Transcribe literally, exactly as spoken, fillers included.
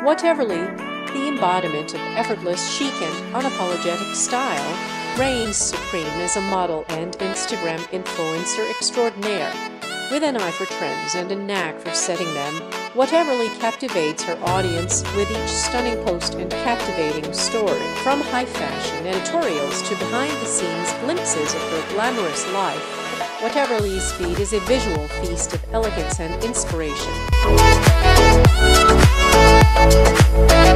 Whateverlyy, the embodiment of effortless, chic and unapologetic style, reigns supreme as a model and Instagram influencer extraordinaire. With an eye for trends and a knack for setting them, Whateverlyy captivates her audience with each stunning post and captivating story. From high fashion editorials to behind-the-scenes glimpses of her glamorous life, Whateverly's feed is a visual feast of elegance and inspiration.